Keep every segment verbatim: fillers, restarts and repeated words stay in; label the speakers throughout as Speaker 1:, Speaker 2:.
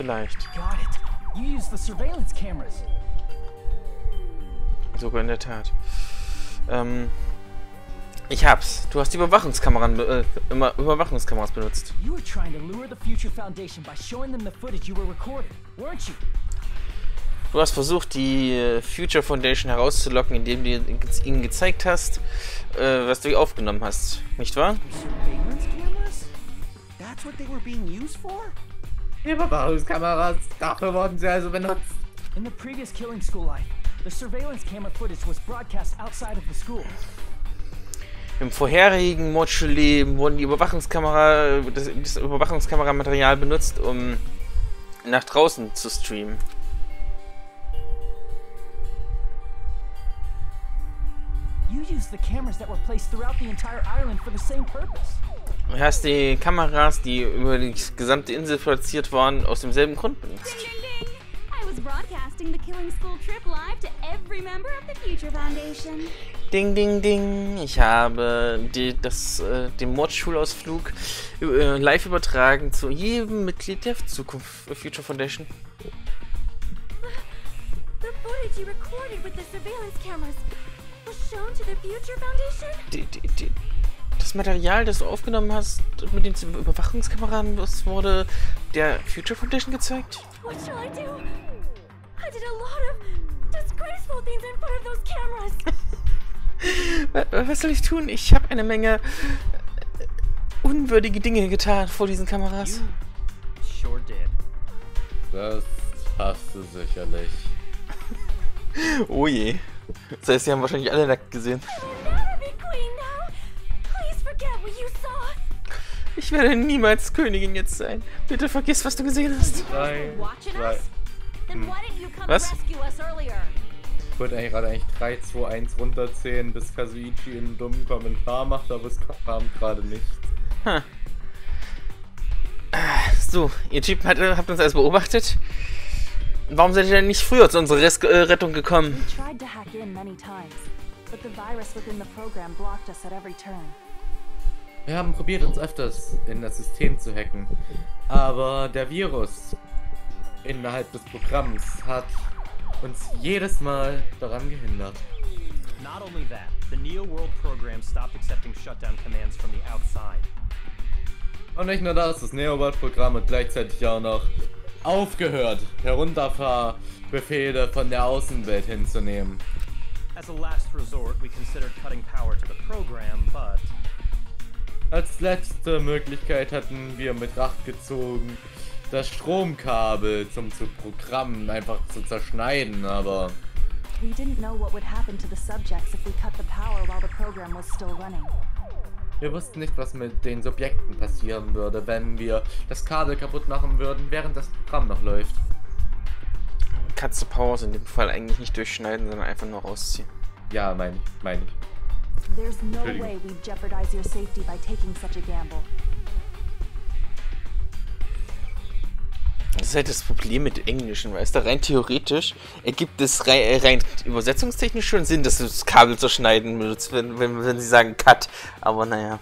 Speaker 1: Vielleicht.
Speaker 2: Got it. You use the surveillance cameras.
Speaker 1: Sogar in der Tat. Ähm, ich hab's. Du hast die Überwachungskameras, äh, immer Überwachungskameras benutzt.
Speaker 2: You were trying to lure the Future Foundation by showing them the footage you were recording, weren't you?
Speaker 1: Du hast versucht, die äh, Future Foundation herauszulocken, indem du ihnen gezeigt hast, äh, was du aufgenommen hast. Nicht wahr?
Speaker 2: Surveillance cameras? That's what they were being used for?
Speaker 3: Die Überwachungskameras, dafür wurden sie also benutzt.
Speaker 2: In the previous Killing School life, the surveillance camera footage was broadcast outside of the school.
Speaker 1: Im vorherigen Mordschul-Leben wurden die Überwachungskamera, das, das Überwachungskameramaterial benutzt, um nach draußen zu streamen.
Speaker 2: You used the cameras that were placed throughout the entire island for the same purpose.
Speaker 1: Du hast die Kameras, die über die gesamte Insel platziert waren, aus demselben Grund benutzt.
Speaker 4: Ding, ding, ding. I was broadcasting the Killing School trip live to every member of the Future Foundation.
Speaker 1: Ding, ding, ding. Ich habe die, das, äh, den Mordschulausflug äh, live übertragen zu jedem Mitglied der Zukunft äh, Future Foundation.
Speaker 4: The footage you recorded with the surveillance cameras was shown to the Future Foundation?
Speaker 1: Die, die, die, das Material, das du aufgenommen hast mit den Überwachungskameras, das wurde der Future Foundation gezeigt.
Speaker 4: What shall I do? I did a lot of disgraceful things in front of those cameras.
Speaker 1: Was soll ich tun? Ich habe eine Menge äh, unwürdige Dinge getan vor diesen Kameras.
Speaker 2: You sure did.
Speaker 3: Das hast du sicherlich.
Speaker 1: Oh je. Das heißt, sie haben wahrscheinlich alle nackt gesehen.
Speaker 4: I'll never be queen now. Please forget what you saw.
Speaker 1: Ich werde niemals Königin jetzt sein. Bitte vergiss, was du gesehen hast.
Speaker 3: Drei,
Speaker 4: Watching
Speaker 3: zwei.
Speaker 4: us? Then why didn't you come
Speaker 1: Was?
Speaker 4: rescue us earlier?
Speaker 3: Ich wollte eigentlich gerade eigentlich drei, zwei, eins runterzählen, bis Kazuichi einen dummen Kommentar macht, aber es kam gerade nicht.
Speaker 1: Hm. So, ihr Typen hat, habt uns alles beobachtet. Warum seid ihr denn nicht früher zu unserer Res äh, Rettung gekommen?
Speaker 5: We tried to hack in many times, but the virus within the program blocked us at every turn.
Speaker 3: Wir haben probiert, uns öfters in das System zu hacken, aber der Virus innerhalb des Programms hat uns jedes Mal daran gehindert.
Speaker 6: Not only that, the Neo World program stopped accepting shutdown commands from the outside.
Speaker 3: Und nicht nur das, das Neo-World-Programm hat gleichzeitig auch noch aufgehört, Herunterfahrbefehle von der Außenwelt hinzunehmen.
Speaker 6: As a last resort, we considered cutting power to the program, but
Speaker 3: Als letzte Möglichkeit hatten wir in Betracht gezogen, das Stromkabel zum, zum Programm einfach zu zerschneiden, aber
Speaker 5: We didn't know what would happen to the subjects if we cut the power while the program was still running.
Speaker 3: wir wussten nicht, was mit den Subjekten passieren würde, wenn wir das Kabel kaputt machen würden, während das Programm noch läuft.
Speaker 1: Cut to Pause in dem Fall eigentlich nicht durchschneiden, sondern einfach nur rausziehen.
Speaker 3: Ja, meine ich, meine ich.
Speaker 5: There's no
Speaker 3: Entschuldigung.
Speaker 5: way we'd jeopardize your safety by taking such a gamble.
Speaker 1: Das ist halt das Problem mit Englischen, weißt du, rein theoretisch ergibt es rein, rein übersetzungstechnisch schon Sinn, dass du das Kabel zerschneiden willst, wenn, wenn, wenn sie sagen Cut, aber naja.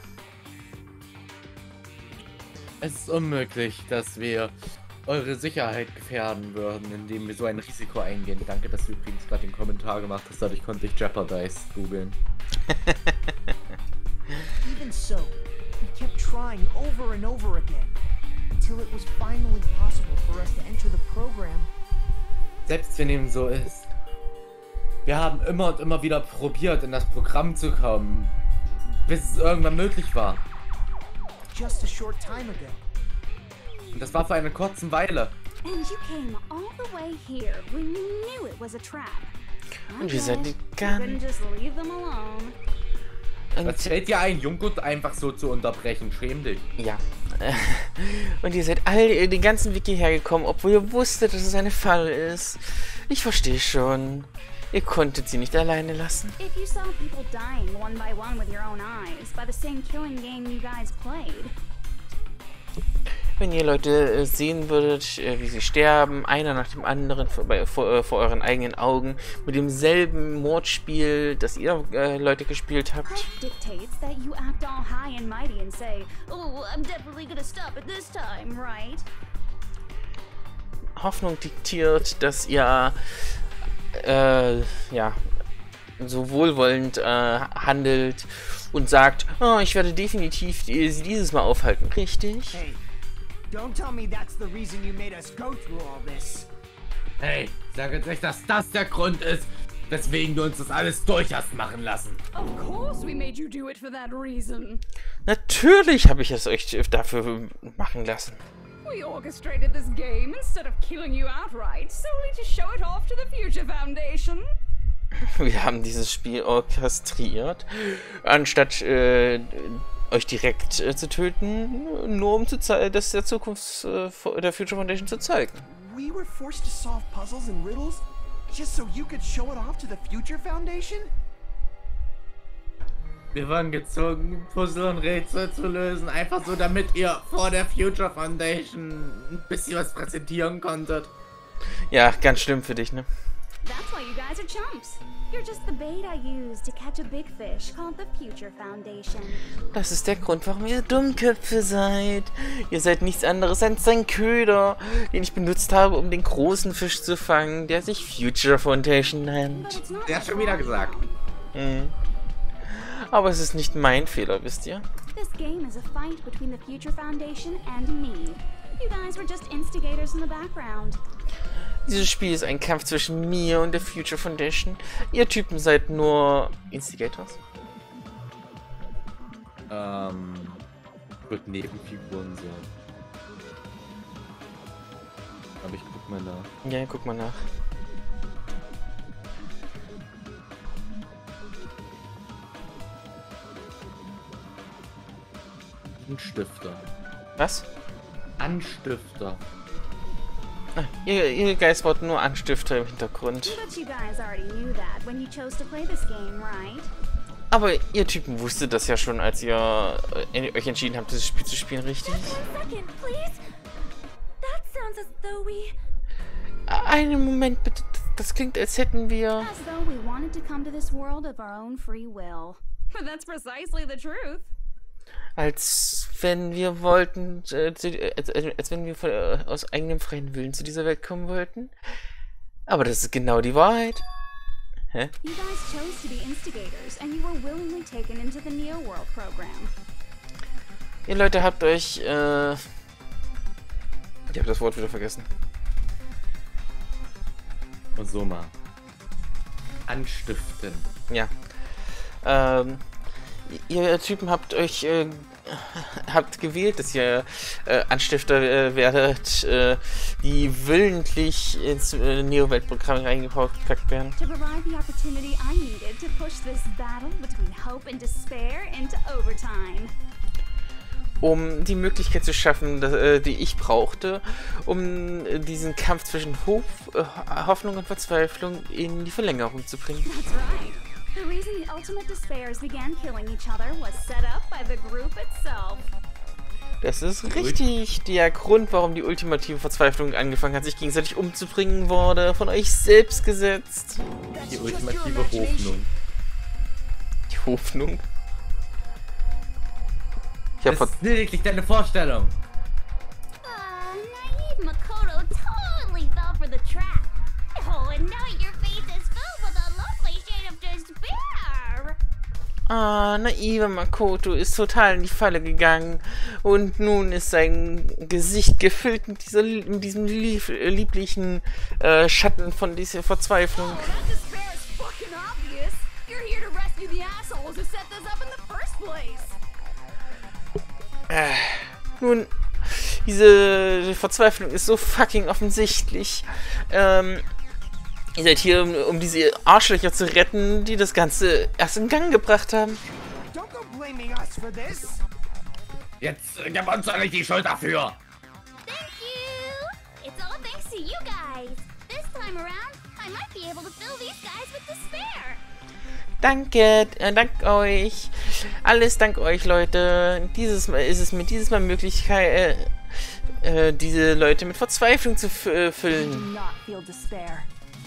Speaker 3: Es ist unmöglich, dass wir eure Sicherheit gefährden würden, indem wir so ein Risiko eingehen. Danke, dass du übrigens gerade den Kommentar gemacht hast, dadurch konnte ich Jeopardize googeln.
Speaker 2: Even so, we kept trying over and over again until it was finally possible for us to enter the program.
Speaker 3: Selbst wenn dem so ist. Wir haben immer und immer wieder probiert, in das Programm zu kommen, bis es irgendwann möglich war.
Speaker 2: Just a short time ago.
Speaker 3: Und das war für eine kurze Weile.
Speaker 4: And you came all the way here when you knew it was a trap.
Speaker 1: Und wir seid die
Speaker 4: You
Speaker 1: ganze...
Speaker 4: couldn't just leave them alone.
Speaker 3: Was fällt dir ein, Jungut einfach so zu unterbrechen? Schäm dich.
Speaker 1: Ja. Und ihr seid all den ganzen Weg hierher gekommen, obwohl ihr wusstet, dass es eine Falle ist. Ich verstehe schon. Ihr konntet sie nicht alleine lassen.
Speaker 4: If you saw people dying one by one with your own eyes by the same killing game you guys played,
Speaker 1: Wenn ihr Leute äh, sehen würdet, äh, wie sie sterben, einer nach dem anderen vor, bei, vor, äh, vor euren eigenen Augen, mit demselben Mordspiel, das ihr äh, Leute gespielt habt.
Speaker 4: Hope dictates that you act all high and mighty and say, "Oh, I'm definitely gonna stop it this time, right?"
Speaker 1: Hoffnung diktiert, dass ihr äh, ja, so wohlwollend äh, handelt und sagt, oh, ich werde definitiv die, sie dieses Mal aufhalten, richtig?
Speaker 2: Hey, don't tell me that's the reason you made us go through all this.
Speaker 3: Hey, sag jetzt nicht, dass das der Grund ist, weswegen du uns das alles durch hast machen lassen.
Speaker 4: Of course we made you do it for that reason.
Speaker 1: Natürlich habe ich es euch dafür machen lassen.
Speaker 4: We orchestrated this game instead of killing you outright, solely to show it off to the Future Foundation.
Speaker 1: Wir haben dieses Spiel orchestriert, anstatt äh, euch direkt äh, zu töten, nur um zu das der Zukunft äh, der Future Foundation zu zeigen.
Speaker 2: We were forced to solve puzzles and riddles just so you could show it off to the Future Foundation?
Speaker 3: Wir waren gezwungen, Puzzle und Rätsel zu lösen, einfach so, damit ihr vor der Future Foundation ein bisschen was präsentieren konntet.
Speaker 1: Ja, ganz schlimm für dich, ne?
Speaker 4: That's why you guys are chumps. You're just the bait I used to catch a big fish called the Future Foundation.
Speaker 1: Das ist der Grund, warum ihr Dummköpfe seid. Ihr seid nichts anderes als ein Köder, den ich benutzt habe, um den großen Fisch zu fangen, der sich Future Foundation
Speaker 4: But
Speaker 1: nennt.
Speaker 4: it's not
Speaker 3: Der hat schon wieder gesagt.
Speaker 1: Mhm. Aber es ist nicht mein Fehler, wisst ihr?
Speaker 4: This game is a fight between the Future Foundation and me. You guys were just instigators in the background.
Speaker 1: Dieses Spiel ist ein Kampf zwischen mir und der Future Foundation. Ihr Typen seid nur Instigators.
Speaker 3: Ähm, wird Nebenfiguren sein. Aber ich guck mal nach.
Speaker 1: Ja, guck mal nach.
Speaker 3: Anstifter.
Speaker 1: Was?
Speaker 3: Anstifter.
Speaker 1: Ah, ihr, ihr Geist wart nur Anstifter im Hintergrund.
Speaker 4: But you guys already knew that when you chose to play this game, right?
Speaker 1: Aber ihr Typen wusstet das ja schon, als ihr äh, euch entschieden habt, dieses Spiel zu spielen, richtig?
Speaker 4: One second, please. That sounds as though we...
Speaker 1: Einen Moment bitte. Das klingt, als hätten wir...
Speaker 4: As though we wanted to come to this world of our own free will. But that's precisely the truth.
Speaker 1: Als wenn wir wollten... Äh, zu, als, als wenn wir von, äh, aus eigenem freien Willen zu dieser Welt kommen wollten. Aber das ist genau die Wahrheit. Hä?
Speaker 4: You guys chose to be instigators, and you were willingly taken into the Neo World program.
Speaker 1: Ihr Leute habt euch... Äh, ich habe das Wort wieder vergessen.
Speaker 3: Und so mal. Anstiften.
Speaker 1: Ja. Ähm, ihr Typen habt euch äh, habt gewählt, dass ihr äh, Anstifter äh, werdet, äh, die willentlich ins äh, Neo-Welt-Programm reingepackt werden.
Speaker 4: To provide the opportunity I needed to push this battle between hope and despair into overtime.
Speaker 1: Um die Möglichkeit zu schaffen, dass, äh, die ich brauchte, um äh, diesen Kampf zwischen Hof, äh, Hoffnung und Verzweiflung in die Verlängerung zu bringen.
Speaker 4: That's right. The reason the ultimate despairs began killing each other was set up by the group itself.
Speaker 1: Das ist richtig. Der Grund, warum die ultimative Verzweiflung angefangen hat, sich gegenseitig umzubringen, wurde von euch selbst gesetzt.
Speaker 3: Die ultimative Hoffnung.
Speaker 1: Die Hoffnung? Ich hab
Speaker 3: Das ist lediglich deine Vorstellung.
Speaker 4: Uh, naive Makoto totally fell for the trap. Oh, and now your face is filled with a lovely shade of despair.
Speaker 1: Ah, naive Makoto ist total in die Falle gegangen und nun ist sein Gesicht gefüllt mit, dieser, mit diesem lieb, lieblichen äh, Schatten von dieser Verzweiflung.
Speaker 4: Oh, that despair is fucking obvious. You're here to rescue the assholes who set this up in the first place.
Speaker 1: Äh, nun, diese Verzweiflung ist so fucking offensichtlich. Ähm, ihr seid hier, um, um diese Arschlöcher zu retten, die das Ganze erst in Gang gebracht haben.
Speaker 2: Don't go blaming us for this.
Speaker 3: Jetzt äh, gib uns doch nicht die Schuld dafür.
Speaker 4: Thank you. It's all thanks to you guys. This time around, I might be able to fill these guys with despair.
Speaker 1: Danke, äh, dank euch. Alles dank euch, Leute. Dieses Mal ist es mir dieses Mal Möglichkeit, äh, äh, diese Leute mit Verzweiflung zu f äh,
Speaker 5: We do
Speaker 1: füllen.
Speaker 5: not feel despair.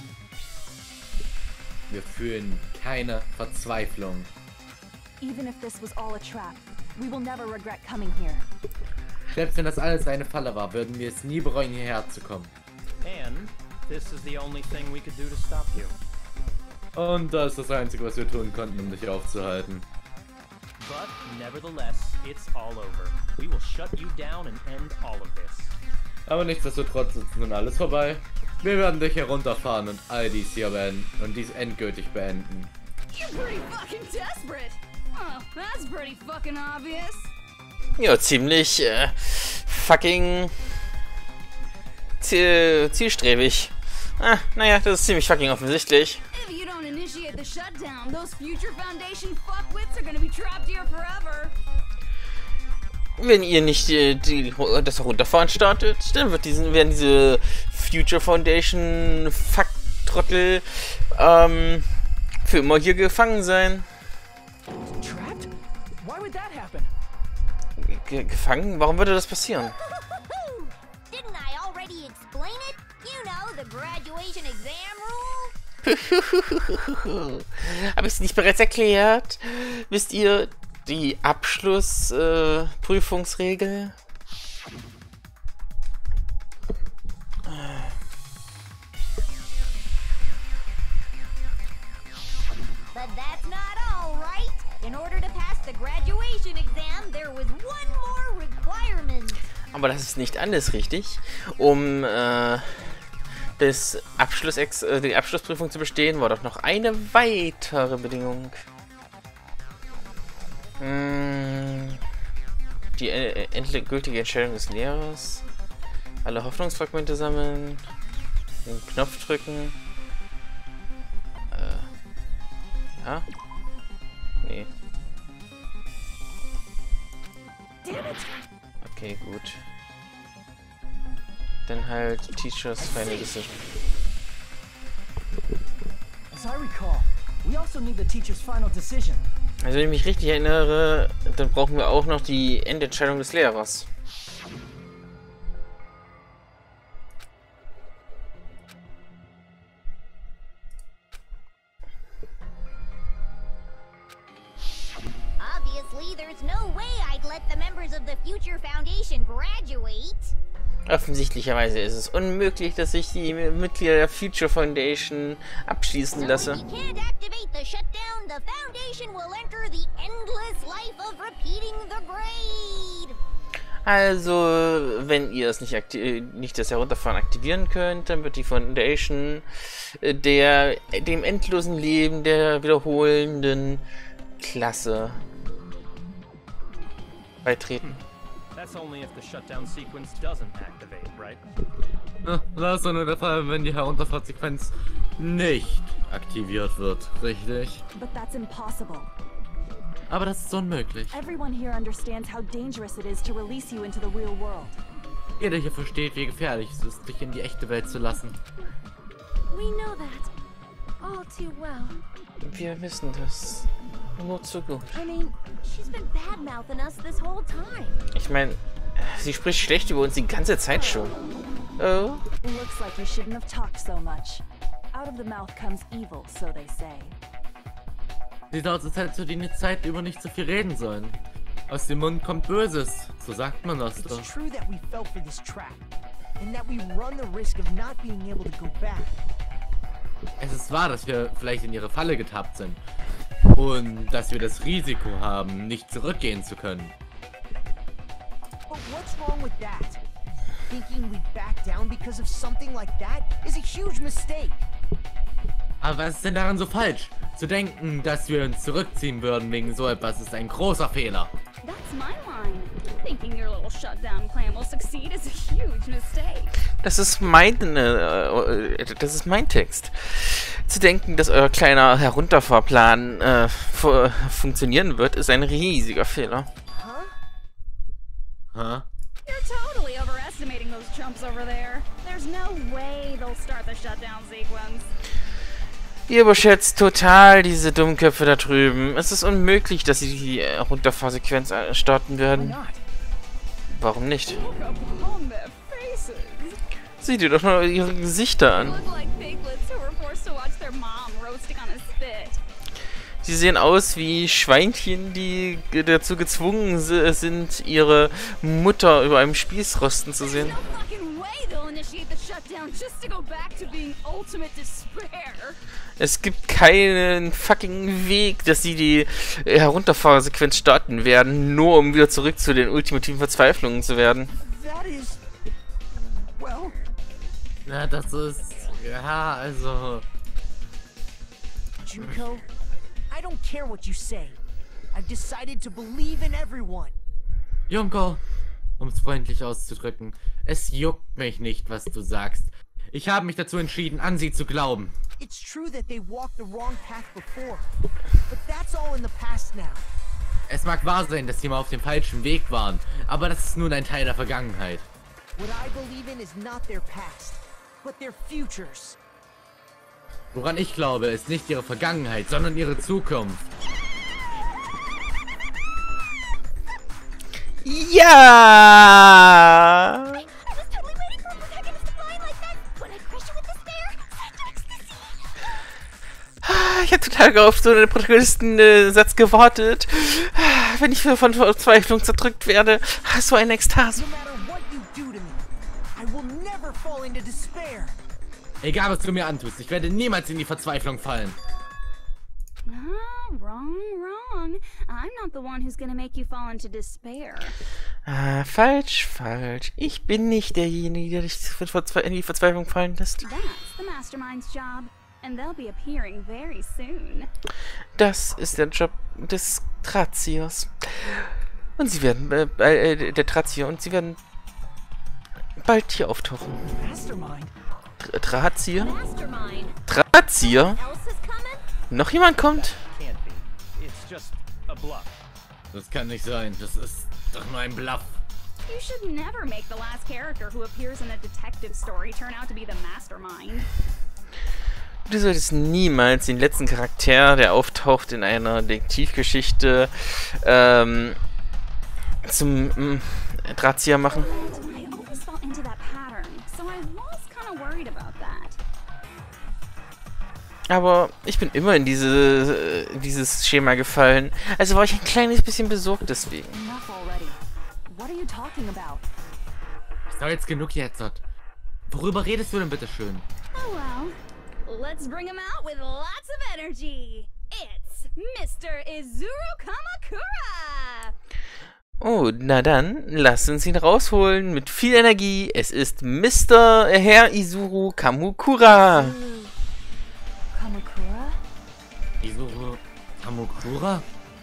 Speaker 3: Wir fühlen keine Verzweiflung.
Speaker 5: Even if this was all a trap, we will never regret coming here.
Speaker 3: Selbst wenn das alles eine Falle war, würden wir es nie bereuen, hierher zu kommen.
Speaker 6: And this is the only thing we could do to stop you.
Speaker 3: Und das ist das Einzige, was wir tun konnten, um dich aufzuhalten.
Speaker 6: But nevertheless, it's all over. We will shut you down and end all of this.
Speaker 3: Aber nichtsdestotrotz ist nun alles vorbei. Wir werden dich herunterfahren und all dies hier beenden und dies endgültig beenden.
Speaker 7: You're pretty fucking desperate. Oh, that's pretty fucking obvious.
Speaker 1: Ja, ziemlich äh, fucking ziel zielstrebig. Ah, naja, das ist ziemlich fucking offensichtlich.
Speaker 7: If you don't initiate the shutdown, those Future Foundation fuckwits are gonna be trapped here forever.
Speaker 1: Wenn ihr nicht die, die, das Herunterfahren startet, dann wird diesen, werden diese Future Foundation Fuck-Trottel ähm, für immer hier gefangen sein.
Speaker 2: Trapped? Why would that happen?
Speaker 1: Ge gefangen? Warum würde das passieren?
Speaker 4: Didn't I already explain it? You know, the graduation exam rule?
Speaker 1: Habe ich es nicht bereits erklärt? Wisst ihr die Abschlussprüfungsregel? Äh,
Speaker 4: But that's not all, right? In order to pass the graduation exam, there was one more requirement.
Speaker 1: Aber das ist nicht alles, richtig? Um äh, das Abschluss äh, die Abschlussprüfung zu bestehen, war doch noch eine weitere Bedingung. Hm, die äh, endgültige Entscheidung des Lehrers. Alle Hoffnungsfragmente sammeln. Den Knopf drücken. Äh, ja? Nee. Okay, gut. Dann halt Teachers Final Decision.
Speaker 2: As I recall, we also need the teacher's final decision.
Speaker 1: Also wenn ich mich richtig erinnere, dann brauchen wir auch noch die Endentscheidung des Lehrers.
Speaker 4: Obviously, there's no way I'd let the members of the Future Foundation graduate.
Speaker 1: Offensichtlicherweise ist es unmöglich, dass ich die Mitglieder der Future Foundation abschließen lasse.
Speaker 4: So if you can't activate the shutdown, the Foundation will enter the endless life of repeating the grade.
Speaker 1: Also, wenn ihr es nicht, nicht das Herunterfahren aktivieren könnt, dann wird die Foundation äh, der dem endlosen Leben der wiederholenden Klasse beitreten.
Speaker 6: That's only if the shutdown sequence doesn't activate, right?
Speaker 3: Das ist nur der Fall, wenn die Herunterfahrtsequenz nicht aktiviert wird, richtig?
Speaker 5: But that's impossible.
Speaker 3: Aber das ist unmöglich.
Speaker 5: Everyone here understands how dangerous it is to release you into the real world.
Speaker 3: Jeder hier versteht, wie gefährlich es ist, dich in die echte Welt zu lassen.
Speaker 7: We know that. All too well.
Speaker 1: Wir wissen das nur zu gut.
Speaker 7: I mean, she's been bad-mouthing us this whole time.
Speaker 1: Ich meine, sie spricht schlecht über uns die ganze Zeit schon. Oh.
Speaker 5: It looks like you shouldn't have talked so much. Out of the mouth comes evil, so they say.
Speaker 3: Sieht aus, als hättest du die Zeit über nicht so viel reden sollen. Aus dem Mund kommt Böses, so sagt man das doch.
Speaker 2: It's true that we fell for this trap, and that we run the risk of not being able to go back.
Speaker 3: Es ist wahr, dass wir vielleicht in ihre Falle getappt sind. Und dass wir das Risiko haben, nicht zurückgehen zu können.
Speaker 2: But what's wrong with that? Thinking we'd back down because of something like that is a huge mistake.
Speaker 3: Aber was ist denn daran so falsch? Zu denken, dass wir uns zurückziehen würden wegen so etwas, ist ein großer Fehler.
Speaker 7: That's my line. Thinking your little shutdown plan will succeed is a huge mistake.
Speaker 1: Das ist mein, äh, das ist mein Text. Zu denken, dass euer kleiner Herunterfahrplan äh, fu funktionieren wird, ist ein riesiger Fehler.
Speaker 2: Huh?
Speaker 3: Huh?
Speaker 7: You're totally overestimating those chumps over there. There's no way they'll start the shutdown sequence.
Speaker 1: Ihr überschätzt total diese Dummköpfe da drüben. Es ist unmöglich, dass sie die Herunterfahrsequenz starten
Speaker 2: Why
Speaker 1: werden.
Speaker 2: not?
Speaker 1: Warum nicht?
Speaker 7: Look upon their faces.
Speaker 1: Sieh dir doch mal ihre Gesichter
Speaker 7: They
Speaker 1: an.
Speaker 7: look like piglets who were forced to watch their mom roasting on a spit.
Speaker 1: Sie sehen aus wie Schweinchen, die dazu gezwungen sind, ihre Mutter über einem Spieß rosten zu sehen.
Speaker 7: No fucking way they'll initiate initiate the shutdown just to go back to being ultimate despair.
Speaker 1: Es gibt keinen fucking Weg, dass sie die äh, Herunterfahrsequenz starten werden, nur um wieder zurück zu den ultimativen Verzweiflungen zu werden.
Speaker 2: That is... well...
Speaker 3: Na, das ist... Ja, also...
Speaker 2: Junko, I don't care what you say. I've decided to believe in everyone.
Speaker 3: Junko, um es freundlich auszudrücken, es juckt mich nicht, was du sagst. Ich habe mich dazu entschieden, an sie zu glauben.
Speaker 2: It's true that they walked the wrong path before, but that's all in the past now.
Speaker 3: Es mag wahr sein, dass sie mal auf dem falschen Weg waren, aber das ist nun ein Teil der Vergangenheit.
Speaker 2: What I believe in is not their past, but their futures.
Speaker 3: Woran ich glaube, ist nicht ihre Vergangenheit, sondern ihre Zukunft.
Speaker 1: Ja!
Speaker 4: I was totally waiting for a protagonist to fly like that. When I crush you with despair, such ecstasy.
Speaker 1: Ich habe total auf so einen Protagonisten-Satz gewartet. Wenn ich von Verzweiflung zerdrückt werde, so eine Ekstase.
Speaker 2: No matter what you do to me, I will never fall into despair.
Speaker 3: Egal, was du mir antust, ich werde niemals in die Verzweiflung fallen.
Speaker 7: Ah, wrong, wrong. I'm not the one who's gonna make you fall into despair.
Speaker 1: Ah, falsch, falsch. Ich bin nicht derjenige, der dich in die Verzweiflung fallen lässt.
Speaker 7: That's the Mastermind's job, and they'll be appearing very soon.
Speaker 1: Das ist der Job des Traziers. Und sie werden, äh, äh, der Trazier, und sie werden bald hier auftauchen.
Speaker 2: Mastermind?
Speaker 1: Tra Trazier?
Speaker 4: Mastermind.
Speaker 1: Trazier?
Speaker 4: Else is coming?
Speaker 1: Noch jemand kommt?
Speaker 6: Can't be. It's just a bluff.
Speaker 3: Das kann nicht sein, das ist doch nur ein Bluff.
Speaker 7: You should never make the last character who appears in a detective story turn out to be the Mastermind.
Speaker 1: Du solltest niemals den letzten Charakter, der auftaucht in einer Detektivgeschichte, ähm, zum mm, Drahtzieher machen.
Speaker 7: I always fall into that pattern, so I was kind of worried about that.
Speaker 1: Aber ich bin immer in diese, in dieses Schema gefallen. Also war ich ein kleines bisschen besorgt deswegen.
Speaker 5: Enough already. What are you talking about?
Speaker 3: Ist doch jetzt genug jetzt. Worüber redest du denn bitte schön?
Speaker 7: Oh well, let's bring him out with lots of energy. It's Mister Izuru Kamakura.
Speaker 1: Oh, na dann, lass uns ihn rausholen mit viel Energie. Es ist Mister Herr Izuru Kamakura.
Speaker 5: Kamakura?
Speaker 3: Izuru Kamakura?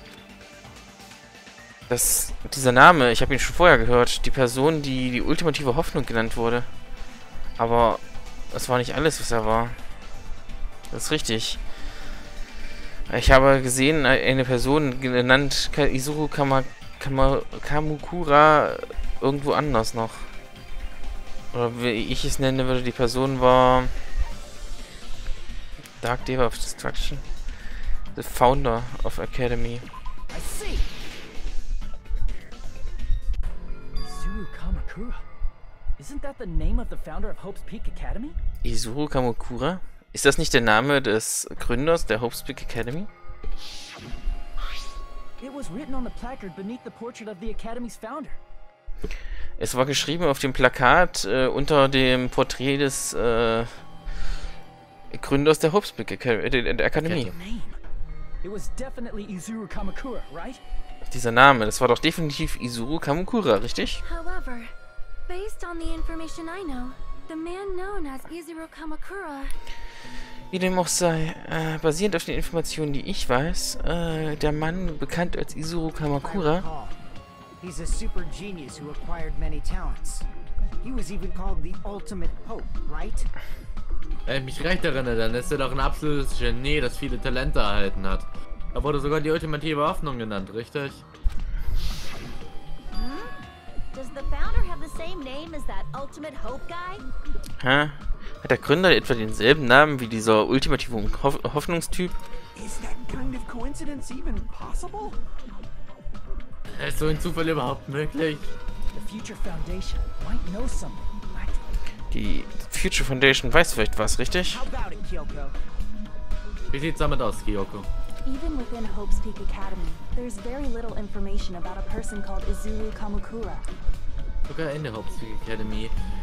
Speaker 1: Das, dieser Name, ich habe ihn schon vorher gehört. Die Person, die die ultimative Hoffnung genannt wurde. Aber das war nicht alles, was er war. Das ist richtig. Ich habe gesehen, eine Person genannt Izuru Kama, Kama, Kamakura irgendwo anders noch. Oder wie ich es nennen würde, die Person war Dark Deva of Destruction. The founder of Academy.
Speaker 2: I see.
Speaker 8: Izuru Kamakura. Isn't that the name of the founder of Hope's Peak Academy?
Speaker 1: Izuru Kamakura? Ist das nicht der Name des Gründers der Hope's Peak Academy?
Speaker 8: It was written on the placard beneath the portrait of the Academy's founder.
Speaker 1: Es war geschrieben auf dem Plakat äh, unter dem Porträt des äh, Gründers der Hope's Peak Academy, äh, der Akademie.
Speaker 8: Name. It was definitely Izuru Kamakura, right?
Speaker 1: Dieser Name, das war doch definitiv Izuru Kamakura, richtig?
Speaker 4: However, based on the information I know, the man known as Izuru Kamakura.
Speaker 1: Wie dem auch sei, äh, basierend auf den Informationen, die ich weiß, äh, der Mann, bekannt als Izuru Kamakura,
Speaker 2: He's a super genius who acquired many talents. He was even called the ultimate hope, right?
Speaker 3: Wenn ich mich recht erinnere, dann ist er doch ein absolutes Genie, das viele Talente erhalten hat. Er wurde sogar die ultimative Hoffnung genannt, richtig?
Speaker 4: Does the founder have the same name as that ultimate hope guy?
Speaker 1: hä? Hat der Gründer etwa denselben Namen wie dieser ultimative Hoff Hoffnungstyp?
Speaker 8: Is that kind of coincidence even possible?
Speaker 3: Ist so ein Zufall überhaupt möglich?
Speaker 8: The Future Foundation might know something, right?
Speaker 1: Die Future Foundation weiß vielleicht was, richtig?
Speaker 2: How about it, Kyoko?
Speaker 3: Wie sieht's damit aus, Kyoko?
Speaker 5: Even within Hope's Peak Academy, there's very little information about a person called Izuru Kamakura.
Speaker 3: Sogar in der Hope's Peak Academy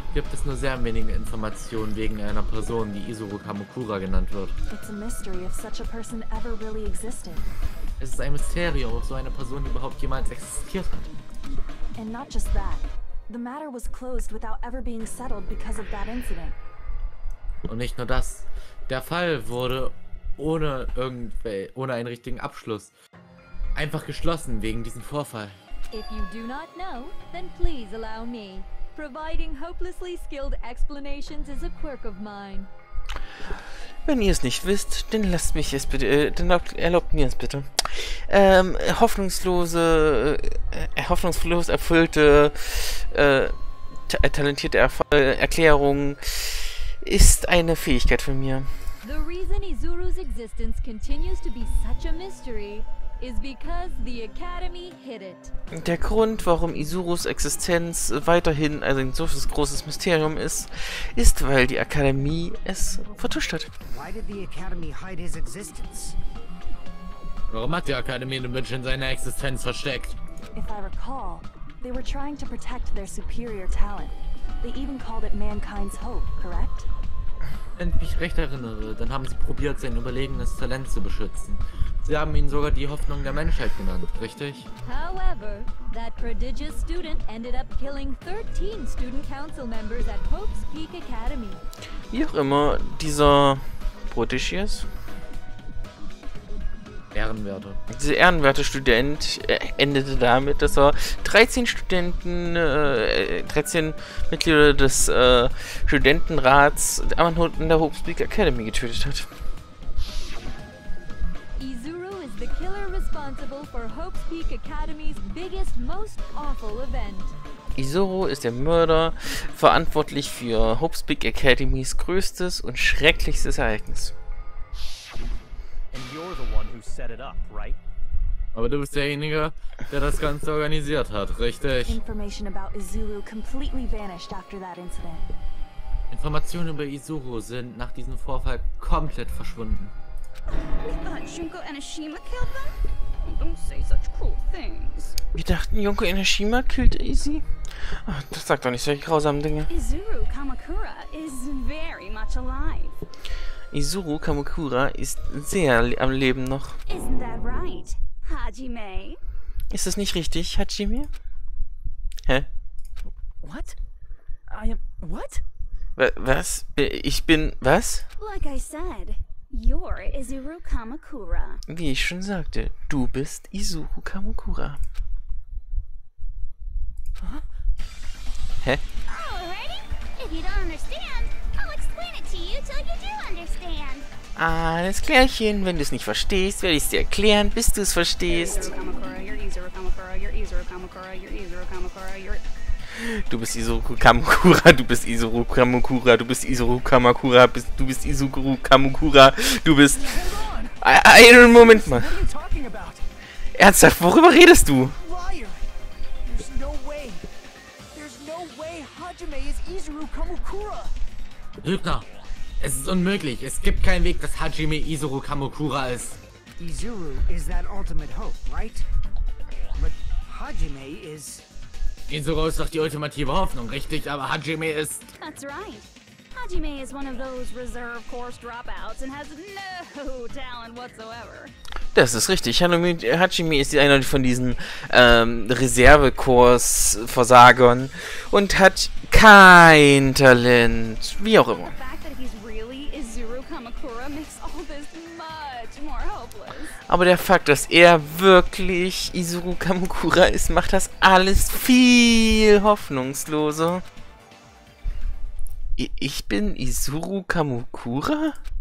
Speaker 3: gibt es nur sehr wenige Informationen wegen einer Person, die Izuru Kamakura genannt wird.
Speaker 5: It's a mystery if such a person ever really existed.
Speaker 3: Es ist ein Mysterium, ob so eine Person überhaupt jemals existiert hat.
Speaker 5: And not just that. The matter was closed without ever being settled because of that incident.
Speaker 3: Und nicht nur das. Der Fall wurde ohne irgendwel ohne einen richtigen Abschluss einfach geschlossen wegen diesem Vorfall.
Speaker 9: If you do not know, then please allow me. Providing hopelessly skilled explanations is a quirk of mine.
Speaker 1: Wenn ihr es nicht wisst, dann lasst mich es bitte, äh, dann erlaubt, erlaubt mir es bitte. Ähm, hoffnungslose, äh, hoffnungslos erfüllte, äh, ta talentierte Erf äh, Erklärung ist eine Fähigkeit von mir.
Speaker 9: The reason Izuru's existence continues to be such a mystery is because the Academy hid it.
Speaker 1: Der Grund, warum Izurus Existenz weiterhin ein so großes Mysterium ist, ist, weil die Akademie es vertuscht hat.
Speaker 2: Why did the Academy hide his existence?
Speaker 3: Warum hat die Akademie den Mensch in seiner Existenz versteckt?
Speaker 5: If I recall, they were trying to protect their superior talent. They even called it mankind's hope, correct?
Speaker 3: Wenn ich mich recht erinnere, dann haben sie probiert, sein überlegenes Talent zu beschützen. Sie haben ihn sogar die Hoffnung der Menschheit genannt, richtig?
Speaker 9: However, that prodigious student ended up killing thirteen student council members at Hope's Peak Academy.
Speaker 1: Wie auch immer, dieser Prodigious,
Speaker 3: Ehrenwerte.
Speaker 1: dieser ehrenwerte Student äh, endete damit, dass er dreizehn Studenten, äh, dreizehn Mitglieder des äh, Studentenrats in der Hope's Peak Academy getötet hat.
Speaker 9: Izuru is the killer responsible for Hope's Peak Academy's biggest, most awful event.
Speaker 1: Izuru ist der Mörder, verantwortlich für Hope's Peak Academys größtes und schrecklichstes Ereignis.
Speaker 6: And you're the one who set it up, right?
Speaker 3: Aber du bist derjenige, der das Ganze organisiert hat, richtig?
Speaker 5: Information about Izuru completely vanished after that incident.
Speaker 3: Informationen über Izuru sind nach diesem Vorfall komplett verschwunden.
Speaker 7: We thought Junko Enoshima killed them? Oh, don't say such cruel things.
Speaker 1: Wir dachten, Junko Enoshima killte Izzy? Ach, das sagt doch nicht solche grausamen Dinge.
Speaker 7: Izuru Kamakura is very much alive.
Speaker 1: Izuru Kamakura ist sehr am Leben noch.
Speaker 7: Isn't that right, Hajime?
Speaker 1: Ist das nicht richtig, Hajime? Hä?
Speaker 8: What? I am... What?
Speaker 1: Wa- Was? Ich bin... Was?
Speaker 7: Like I said, you're Izuru Kamakura.
Speaker 1: Wie ich schon sagte, du bist Izuru Kamakura. Hä?
Speaker 4: Alrighty. If you don't understand, I'll explain it to you till you do understand.
Speaker 1: Alles klärchen, wenn du es nicht verstehst, werde ich es dir erklären, bis du es verstehst.
Speaker 7: Kamakura, you're Izuru Kamakura, you're Izuru Kamakura, you're Izuru Kamakura, you're...
Speaker 1: Du bist Izuru Kamakura, du bist Izuru Kamakura, du bist Izuru Kamakura, bist, du bist Izuru Kamakura, du bist... Einen Moment mal.
Speaker 2: What are you talking about?
Speaker 1: Ernsthaft, worüber redest du?
Speaker 2: Liar! There's no way. There's no way Hajime is Izuru Kamakura.
Speaker 3: Lügner! Es ist unmöglich. Es gibt keinen Weg, dass Hajime Izuru Kamakura ist.
Speaker 2: Izuru is that ultimate hope, right? But Hajime is...
Speaker 3: Izuru ist doch die ultimative Hoffnung, richtig? Aber Hajime ist...
Speaker 7: That's right. Hajime is one of those reserve course dropouts and has no talent whatsoever.
Speaker 1: Das ist richtig. Hajime Hajime ist einer von diesen ähm, Reservekurs-Versagern und hat kein Talent. Wie auch immer.
Speaker 7: The fact that he's really Izuru Kamakura makes all this much more hopeless.
Speaker 1: Aber der Fakt, dass er wirklich Izuru Kamakura ist, macht das alles viel hoffnungsloser. I- Ich bin Izuru Kamakura?